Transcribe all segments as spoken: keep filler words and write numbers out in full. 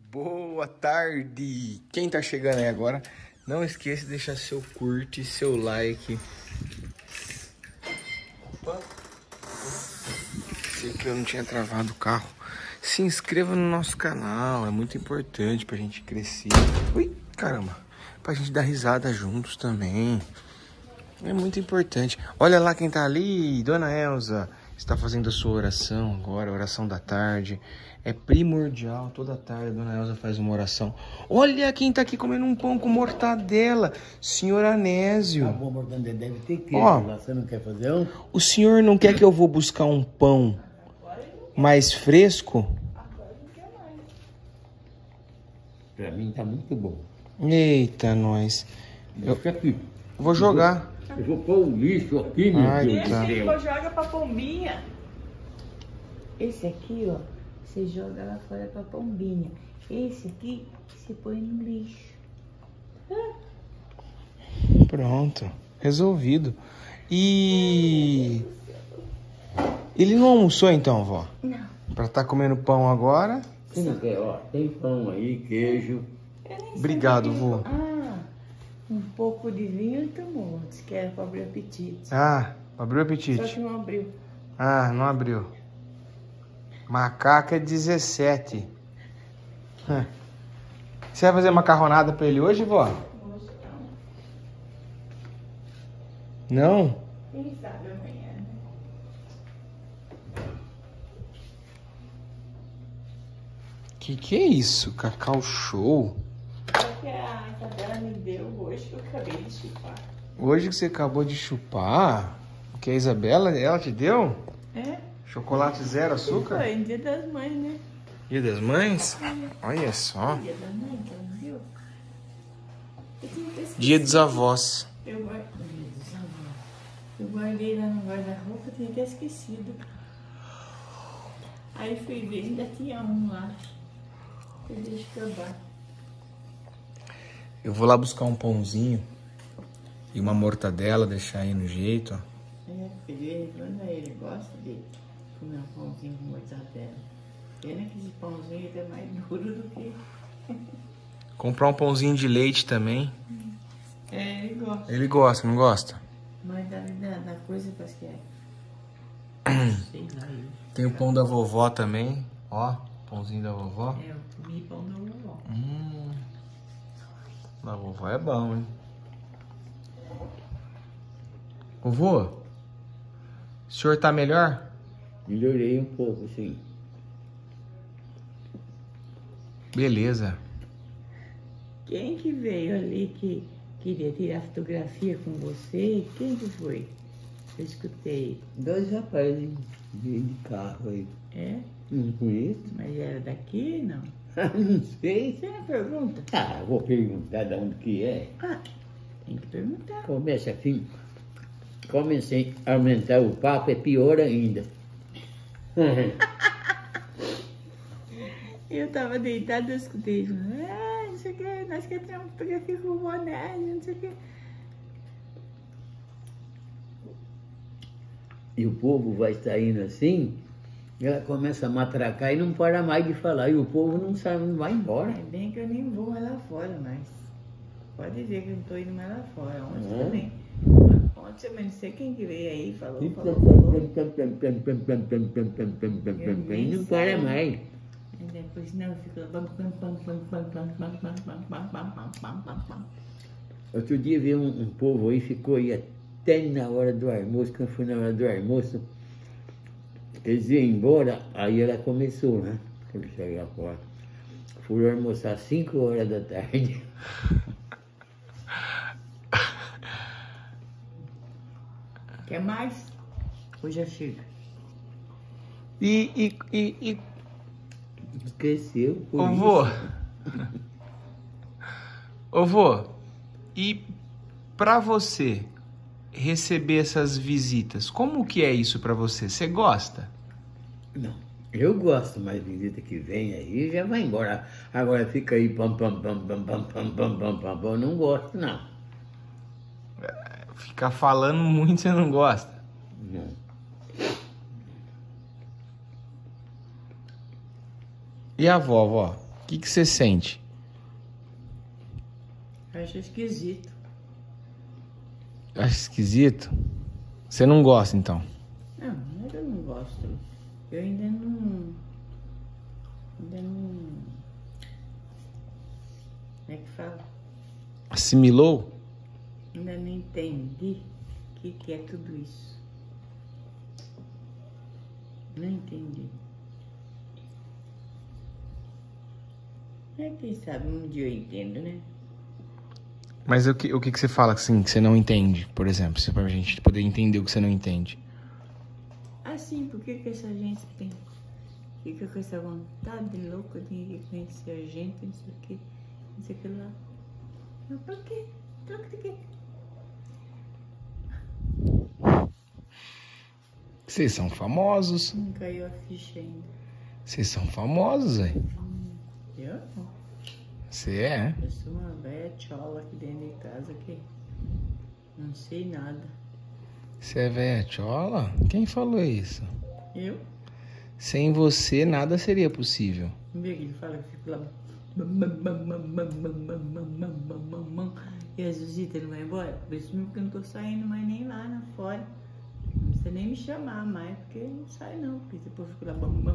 Boa tarde! Quem tá chegando aí agora, não esqueça de deixar seu curte, seu like. Opa! Sei que eu não tinha travado o carro. Se inscreva no nosso canal, é muito importante pra gente crescer. Ui, caramba! Pra gente dar risada juntos também. É muito importante. Olha lá quem tá ali, Dona Elza. Está fazendo a sua oração agora, oração da tarde. É primordial, toda tarde a Dona Elza faz uma oração. Olha quem tá aqui comendo um pão com mortadela, senhor Anésio. Ah, bom, mortadela deve ter queijo Ó, lá, você não quer fazer um? O senhor não quer que eu vou buscar um pão mais fresco? Pra mim tá muito bom. Eita, nós. Eu Fica aqui. vou jogar. Eu vou pôr o lixo aqui, meu Ai, Deus tá. do Esse céu. aí joga pra pombinha. Esse aqui, ó, você joga lá fora pra pombinha. Esse aqui, você põe no lixo. Pronto, resolvido. E ele não almoçou então, vó? Não. Pra tá comendo pão agora? Você não quer, ó, tem pão aí, queijo. Eu nem sei Obrigado, o que vô. ele- Ah, um pouco de vinho ele tomou. Disse que era pra abrir apetite. Ah, abriu o Só apetite. que não abriu. Ah, não abriu. Macaca é dezessete. Hã. Você vai fazer macarronada pra ele hoje, vó? Não? Quem sabe amanhã, né? Que que é isso? Cacau Show? Só que a Isabela me deu hoje que eu acabei de chupar. Hoje que você acabou de chupar, o que a Isabela, ela te deu? É? Chocolate zero açúcar? Foi, dia das mães, né? Dia das Mães? Olha só. Dia das mães, que ela não viu? Eu tinha até esquecido. Dia dos avós. Eu guardei, Dia dos avós. Eu guardei lá no guarda-roupa, eu tinha até esquecido. Aí fui ver, ainda tinha um lá. Eu deixo acabar. Eu vou lá buscar um pãozinho e uma mortadela, deixar aí no jeito, ó. É, filho, quando ele gosta de comer um pãozinho com mortadela. Pena que esse pãozinho é mais duro do que... Comprar um pãozinho de leite também. É, ele gosta. Ele gosta, não gosta? Mas da, da, da coisa parece que é... Sei lá, eu... Tem o pão da vovó também, ó. Pãozinho da vovó. É, eu comi pão da vovó. Hum. Da vovó é bom, hein? Vovô, o senhor tá melhor? Melhorei um pouco, sim. Beleza. Quem que veio ali que queria tirar fotografia com você? Quem que foi? Eu escutei. Dois rapazes de de carro aí. É? Não conheço? Mas era daqui, não? Não sei. Você não pergunta? Ah, vou perguntar de onde que é. Ah, tem que perguntar. Começa assim. Comecei a aumentar o papo, é pior ainda. Eu tava deitada, eu escutei. Ah, não sei o que, nós queremos tirar uma fotografia com o boné, não sei o que. E o povo vai saindo assim, ela começa a matracar e não para mais de falar. E o povo não sabe, não vai embora. É bem que eu nem vou mais lá fora, mas pode ver que eu não tô indo mais lá fora. Ontem É? também. Ontem eu não sei quem que veio aí, falou, falou, falou. E não para mais. E depois não, fica... bam, bam, bam, bam, bam, bam, bam, bam, bam, bam, bam, bam, bam, bam, bam. Outro dia veio um, um povo aí, ficou aí até na hora do almoço. Quando foi na hora do almoço, eles iam embora, aí ela começou, né? Quando chegar fora. Fui almoçar às cinco horas da tarde. Quer mais? Hoje já chega. E, e, e, e Esqueceu. por ô vô, isso. ô vô, e pra você receber essas visitas, como que é isso pra você? Você gosta? Não, eu gosto, mas visita que vem aí já vai embora. Agora fica aí, pam, pam, pam, pam, pam, pam, pam, pam, pam, pam. Não gosto, não. Ficar falando muito você não gosta? Não. E a avó, vó? que que você sente? Acho esquisito. Acho esquisito? Você não gosta, então? Não, não é que eu não gosto. Eu ainda não... Ainda não... Como é que fala? Assimilou? Ainda não entendi o que, que é tudo isso. Não entendi. É, quem sabe um dia eu entendo, né? Mas o que, o que que você fala assim, que você não entende, por exemplo? Se pra gente poder entender o que você não entende. Assim, por que que essa gente tem? Fica com essa vontade louca de conhecer a gente, não sei o que, não sei o que lá. Mas por quê? Troca de quê? Vocês são famosos. Não caiu a ficha ainda. Vocês são famosos, velho. Eu não. Você é? Eu sou uma velha tchola aqui dentro de casa que não sei nada. Você é velha tchola? Quem falou isso? Eu? Sem você, nada seria possível. Não vê que ele fala que eu fico lá. E a Zuzita não vai embora? Por isso mesmo que eu não tô saindo mais nem lá na fora. Não precisa nem me chamar mais, porque não sai não. Porque depois eu fico lá.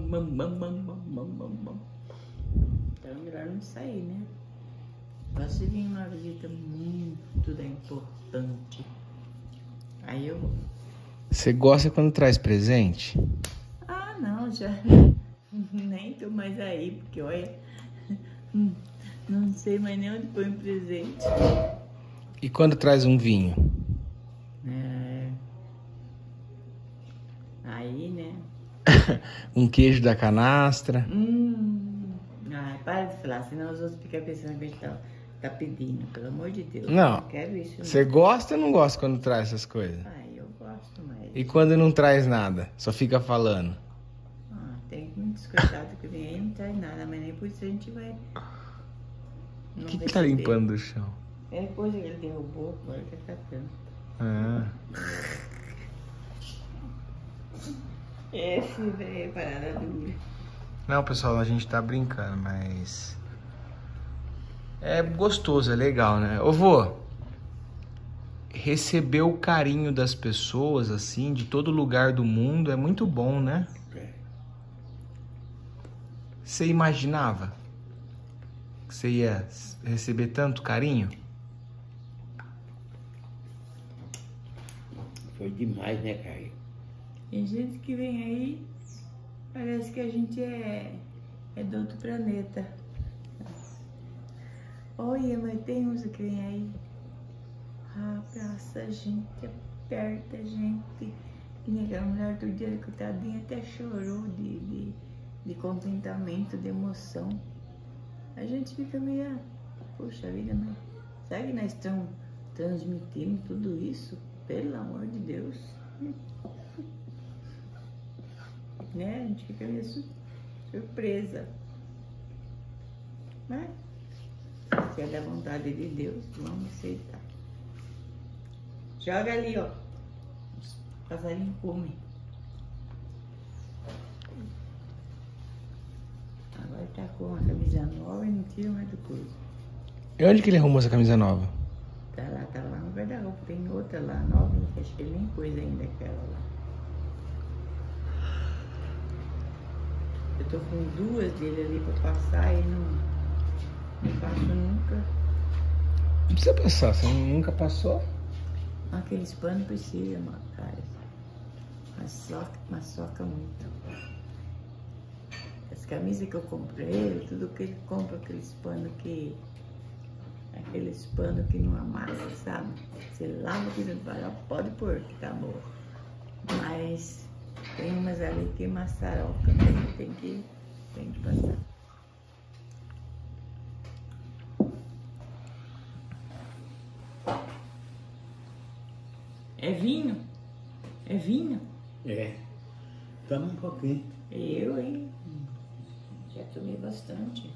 Então é melhor não sair, né? Gosto de vir uma visita muito da importante. Aí eu... Você gosta quando traz presente? Ah, não, já nem tô mais aí, porque olha, não sei mais nem onde põe o presente. E quando traz um vinho? É... Aí, né? Um queijo da canastra? Hum... Ai, para de falar, senão os outros ficam pensando que a gente tá, tá pedindo, pelo amor de Deus. Não. Não quero isso. Não. Você gosta ou não gosta quando traz essas coisas? Ai, eu gosto, mas... E quando não traz nada? Só fica falando? Ah, tem muitos coitados que vem aí, não traz nada, mas nem por isso a gente vai... O que que tá limpando do chão? É coisa que ele derrubou, agora que tá catando. Ah. Esse velho parada dura. Não, pessoal, a gente tá brincando, mas... É gostoso, é legal, né? Ô, vô, receber o carinho das pessoas, assim, de todo lugar do mundo, é muito bom, né? Você imaginava que você ia receber tanto carinho? Foi demais, né, Caio? Tem gente que vem aí, parece que a gente é, é do outro planeta. Olha, mas tem uns que vem aí, abraça a gente, aperta a gente. E aquela mulher do dia, coitadinha, até chorou de, de, de contentamento, de emoção. A gente fica meio, poxa vida, mas será que nós estamos transmitindo tudo isso? Pelo amor de Deus. Né? A gente fica meio surpresa. Mas, se é da vontade de Deus, vamos aceitar. Joga ali, ó. Os passarinhos comem. Agora tá com uma camisa nova e não tira mais do coisa. E onde que ele arrumou essa camisa nova? Tá lá, tá lá no guarda-roupa. Tem outra lá, nova, que acho que ele nem pôs ainda aquela lá. Eu tô com duas dele ali pra passar e não, não passo nunca. Não precisa passar, você nunca passou? Aqueles panos precisam, mano, cara. Mas soca, mas soca muito. As camisas que eu comprei, tudo que ele compra, aqueles panos que... Aqueles panos que não amassa, sabe? Você lava aquilo e fala, pode pôr, que tá boa. Mas tem umas ali que maçaroca, né? Tem que, tem que passar. É vinho? É vinho? É. Toma um pouquinho. Eu, hein? Já tomei bastante.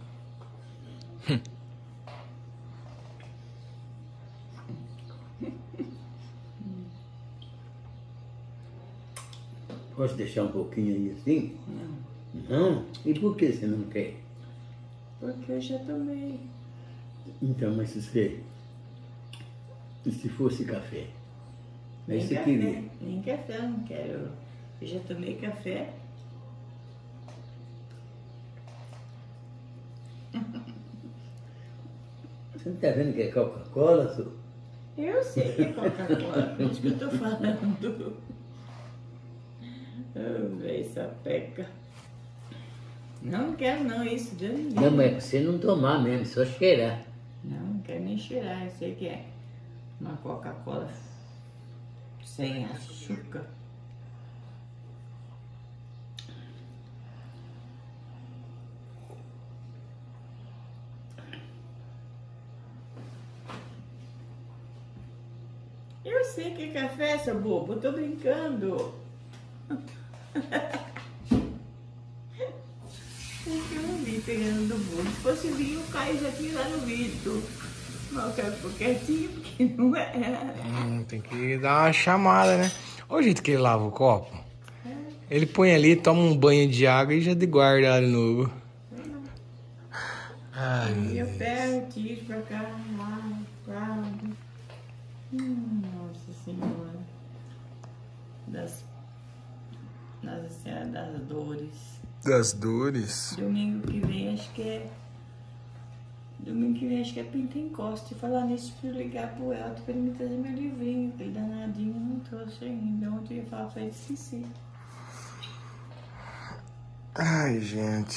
Posso deixar um pouquinho aí assim? Não. Não? E por que você não quer? Porque eu já tomei. Então, mas se você... E se fosse café? Nem Aí você café, queria. nem café eu não quero. Eu já tomei café. Você não tá vendo que é Coca-Cola, Su? Eu sei que é Coca-Cola, por isso que eu tô falando. Oh, velho, sapeca. Não, não quero não, isso, Deus me livre. Não, mas é pra você não tomar mesmo, só cheirar. Não, não quero nem cheirar, eu sei que é uma Coca-Cola sem açúcar. Eu sei que é café, seu bobo, eu tô brincando. Eu não vi pegando do bolo. Se fosse vinho, o Caio já tinha lá no vidro. Mas eu quero ficar quietinho, porque não é. Hum, tem que dar uma chamada, né? Olha o jeito que ele lava o copo. Ele põe ali, toma um banho de água e já de guarda de novo. Ai, Aí eu pego, tiro pra cá, lá, lá. Hum, nossa Senhora. Das, Nossa Senhora das Dores. das dores. Domingo que vem, acho que é. Domingo que vem, acho que é Pentecoste. Falar nisso, preciso ligar pro Elton pra ele me trazer meu livrinho, que ele danadinho não trouxe ainda. Ontem eu ia falar pra ele, esqueci. Ai, gente.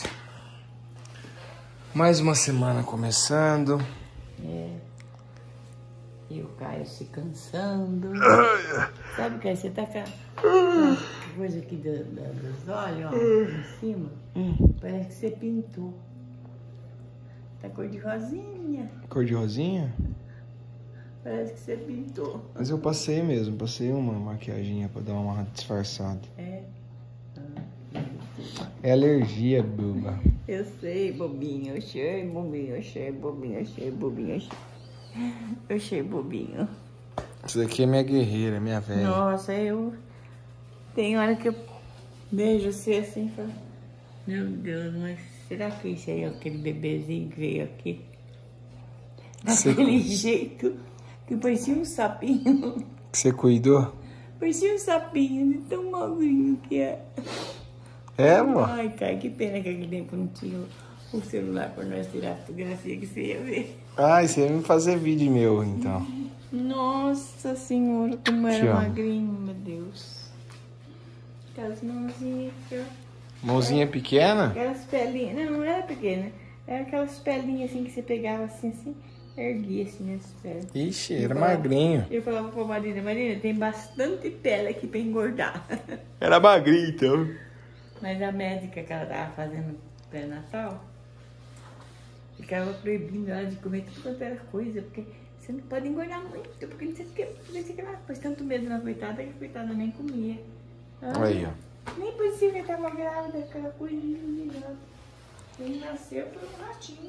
Mais uma semana começando. É. E o Caio se cansando. Sabe, Caio, você tá com a coisa aqui do, do, dos olhos, ó, em cima. Parece que você pintou. Tá cor de rosinha. Cor de rosinha? Parece que você pintou. Mas eu passei mesmo, passei uma maquiaginha pra dar uma disfarçada. É. É alergia, Buba. Eu sei, bobinho, eu sei, bobinho, eu sei, bobinho, eu sei, bobinho, eu sei. Eu sei, bobinho. Isso daqui é minha guerreira, minha velha. Nossa, eu... Tem hora que eu vejo você assim e falo... Meu Deus, mas será que isso aí é aquele bebezinho que veio aqui? Daquele jeito que parecia um sapinho. Que você cuidou? Parecia um sapinho, de tão magrinho que é. É, amor? Ai, cara, que pena que aquele tempo não tinha o celular pra nós tirar a fotografia que você ia ver. Ai, você ia me fazer vídeo meu, então. Nossa Senhora, como Te era amo. magrinho, meu Deus. Aquelas mãozinhas aqui, ó. Mãozinha pequena? Aquelas pelinhas, não, não era pequena. Era aquelas pelinhas assim que você pegava assim, assim, erguia assim nas pernas. Ixi, Eu era falava- magrinho. Eu falava pra Marina, Marina, tem bastante pele aqui pra engordar. Era magrinho, então. Mas a médica que ela tava fazendo pré-natal ficava proibindo ela de comer tudo quanto era coisa, porque você não pode engordar muito, porque não sei o que, não sei o que lá. Pôs tanto medo na coitada que a coitada nem comia. Ah, Aí, ó. nem parecia que ela tava grávida, aquela coisinha ligada. Ele nasceu por um ratinho.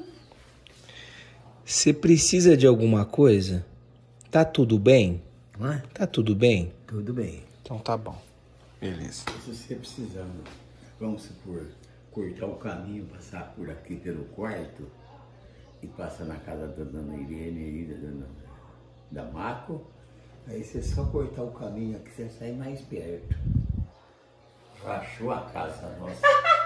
Você precisa de alguma coisa? Tá tudo bem? Hã? Tá tudo bem? Tudo bem. Então tá bom. Beleza. Se você precisando, vamos supor, cortar o caminho, passar por aqui pelo quarto e passar na casa da dona Irene aí, da dona Damaco, aí você só cortar o caminho aqui, você sai mais perto. Rachou a casa nossa.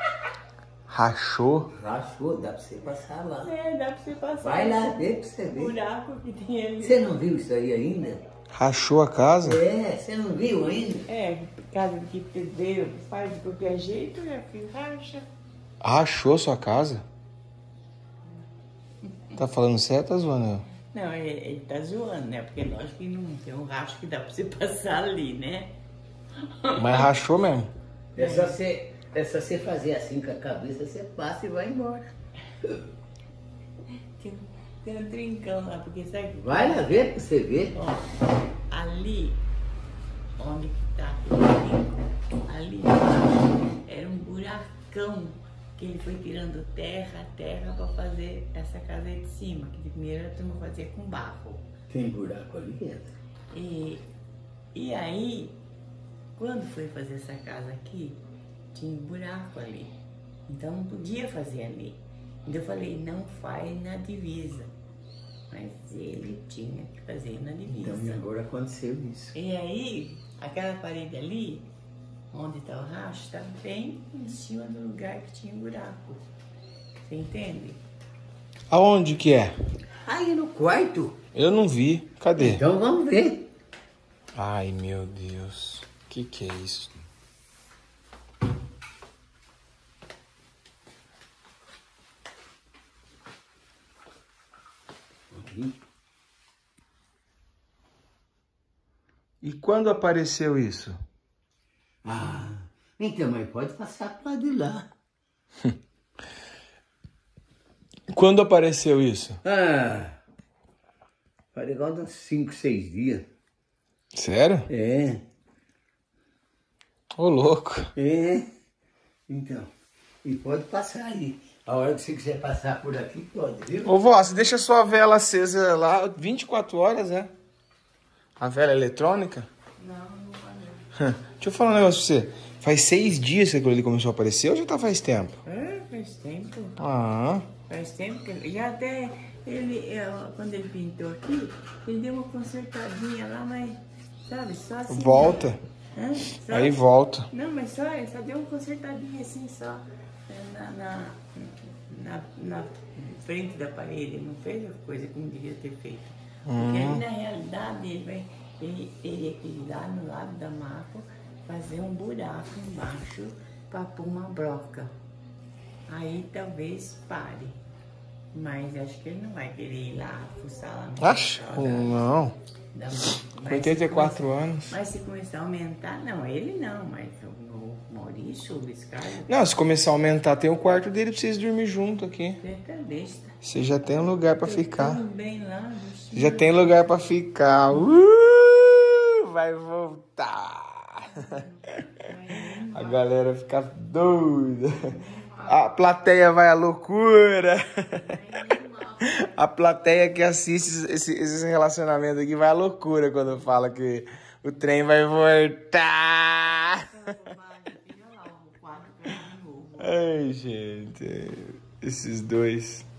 Rachou? Rachou, dá pra você passar lá. É, dá pra você passar. Vai lá esse ver pra você ver. buraco que tem ali. Você não viu isso aí ainda? Rachou a casa? É, você não viu ainda? É, casa que pedreiro faz de qualquer jeito, já que racha. Rachou sua casa? Tá falando sério ou tá zoando? Não, ele, ele tá zoando, né? Porque lógico que não tem um racho que dá pra você passar ali, né? Mas rachou mesmo. É só você, é só você fazer assim com a cabeça, você passa e vai embora. Tem, tem um trincão lá, porque sabe? Vai lá ver pra você ver. Ó, ali, onde que tá aquele trinco, ali embaixo, era um buracão que ele foi tirando terra, terra pra fazer essa casa aí de cima, que de primeiro a turma fazia com barro. Tem buraco ali dentro. E, e aí, quando foi fazer essa casa aqui, tinha um buraco ali. Então não podia fazer ali. Eu falei, não faz na divisa. Mas ele tinha que fazer na divisa. Então, e agora aconteceu isso. E aí, aquela parede ali, onde está o racho, está bem em cima do lugar que tinha buraco. Você entende? Aonde que é? Aí no quarto. Eu não vi. Cadê? Então vamos ver. Ai, meu Deus. Que que é isso? E quando apareceu isso? Ah, então, mas pode passar pro lado de lá. Quando apareceu isso? Ah, faz igual uns cinco, seis dias. Sério? É, Ô, louco. é. Então, e pode passar aí. A hora que você quiser passar por aqui, pode, viu? Ô, vó, você deixa sua vela acesa lá vinte e quatro horas, né? A vela eletrônica? Não, não vai. Deixa eu falar um negócio pra você. Faz seis dias que aquilo ali começou a aparecer ou já tá faz tempo? É, faz tempo. Ah, Faz tempo que já até ele, eu, quando ele pintou aqui, ele deu uma consertadinha lá, mas, sabe, só assim. volta. Hã? Só- Aí volta. Não, mas só, só deu uma consertadinha assim, só é, na, na, na, na frente da parede. Não fez a coisa como devia ter feito. Porque aí, na realidade, ele, vai, ele teria que ir lá no lado da maca, fazer um buraco embaixo para pôr uma broca. Aí talvez pare. Mas acho que ele não vai querer ir lá, fuçar lá no Acho? quintal da- Não. da- Com mas oitenta e se quatro começar- anos. Mas se começar a aumentar, não, ele não, mas o, o Maurício, o Biscardo, Não, se começar a aumentar, tem o quarto dele pra vocês dormir junto aqui. você tá besta. Você já tem um lugar pra ficar. Tudo bem lá, Você já tem lugar pra ficar. Uh, vai voltar. A galera fica doida. A plateia vai à loucura. A plateia que assiste esse, esse relacionamento aqui vai à loucura quando fala que o trem vai voltar. Ai, gente. Esses dois.